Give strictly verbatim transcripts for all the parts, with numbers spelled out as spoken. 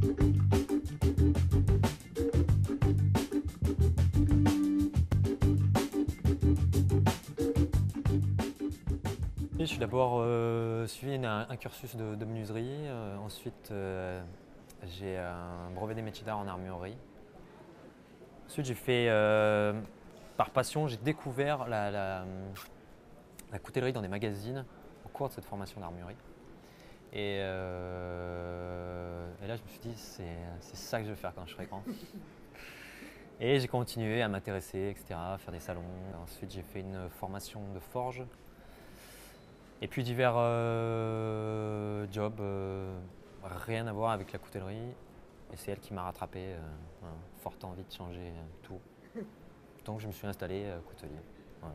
Je suis d'abord euh, suivi un, un cursus de, de menuiserie, euh, ensuite euh, j'ai un brevet des métiers d'art en armurerie. Ensuite j'ai fait, euh, par passion, j'ai découvert la, la, la coutellerie dans des magazines au cours de cette formation d'armurerie. Et, euh, et là je me suis dit c'est ça que je vais faire quand je serai grand. Et j'ai continué à m'intéresser, et cetera, à faire des salons. Ensuite j'ai fait une formation de forge. Et puis divers euh, jobs, euh, rien à voir avec la coutellerie. Et c'est elle qui m'a rattrapé, euh, voilà, forte envie de changer euh, tout. Donc je me suis installé euh, coutelier. Voilà.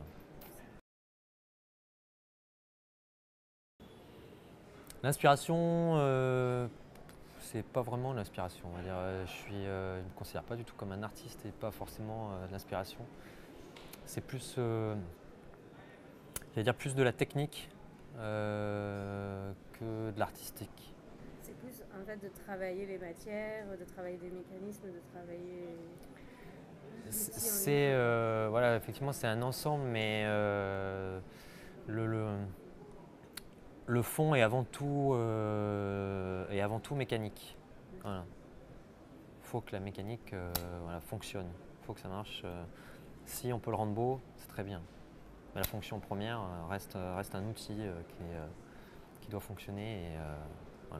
L'inspiration, euh, c'est pas vraiment l'inspiration. On va dire, euh, je suis, euh, je me considère pas du tout comme un artiste et pas forcément euh, l'inspiration. C'est plus, euh, j'allais dire plus de la technique euh, que de l'artistique. C'est plus en fait de travailler les matières, de travailler des mécanismes, de travailler l'outil en C'est lui-même. euh, voilà, effectivement, c'est un ensemble, mais euh, le, le, le fond est avant tout, euh, est avant tout mécanique. Voilà. Il faut que la mécanique euh, voilà, fonctionne, il faut que ça marche. Euh, si on peut le rendre beau, c'est très bien. Mais la fonction première euh, reste, reste un outil euh, qui, est, euh, qui doit fonctionner. Et, euh, voilà.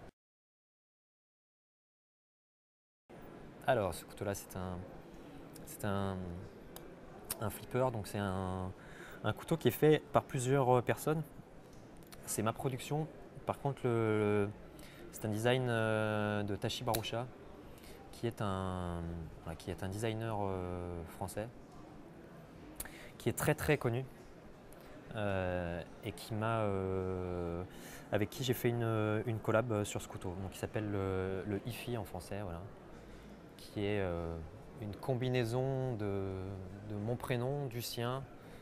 Alors, ce couteau-là, c'est un, c'est un, un flipper, donc c'est un, un couteau qui est fait par plusieurs personnes. C'est ma production. Par contre, le, le, c'est un design euh, de Tashi Barusha, qui est un, voilà, qui est un designer euh, français, qui est très très connu euh, et qui m'a, euh, avec qui j'ai fait une, une collab sur ce couteau, donc qui s'appelle le, le Ifi en français, voilà, qui est euh, une combinaison de, de mon prénom, du sien.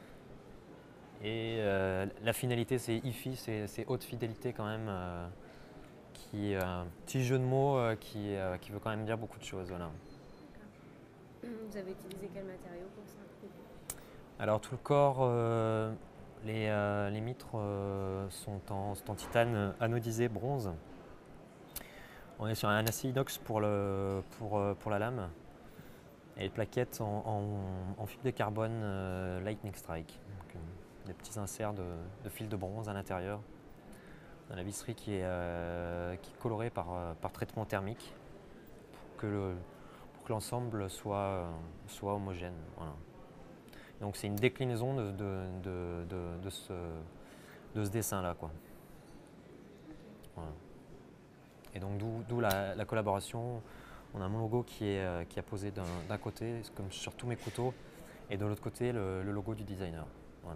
Et euh, la finalité, c'est Ifi, c'est haute fidélité quand même. Euh, qui, euh, un petit jeu de mots euh, qui, euh, qui veut quand même dire beaucoup de choses. Voilà. Vous avez utilisé quel matériau pour ça? Alors tout le corps, euh, les, euh, les mitres euh, sont, en, sont en titane anodisé bronze. On est sur un acier inox pour, le, pour, pour la lame et les plaquettes en, en, en fibre de carbone euh, Lightning Strike. Donc, euh, des petits inserts de, de fil de bronze à l'intérieur. La visserie qui est, euh, qui est colorée par, par traitement thermique pour que le, pour que l'ensemble soit, soit homogène. Voilà. Donc c'est une déclinaison de, de, de, de, de ce, de ce dessin-là. Voilà. Et donc d'où la, la collaboration. On a mon logo qui est, qui est posé d'un côté, comme sur tous mes couteaux, et de l'autre côté le, le logo du designer. Voilà.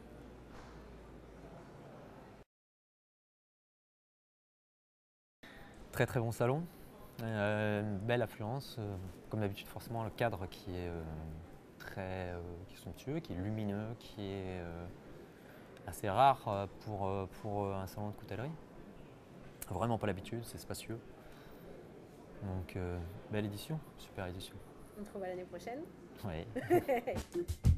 Très très bon salon, euh, une belle affluence, euh, comme d'habitude forcément le cadre qui est euh, très euh, qui est somptueux, qui est lumineux, qui est euh, assez rare euh, pour, euh, pour un salon de coutellerie. Vraiment pas l'habitude, c'est spacieux. Donc euh, belle édition, super édition. On se revoit l'année prochaine. Ouais.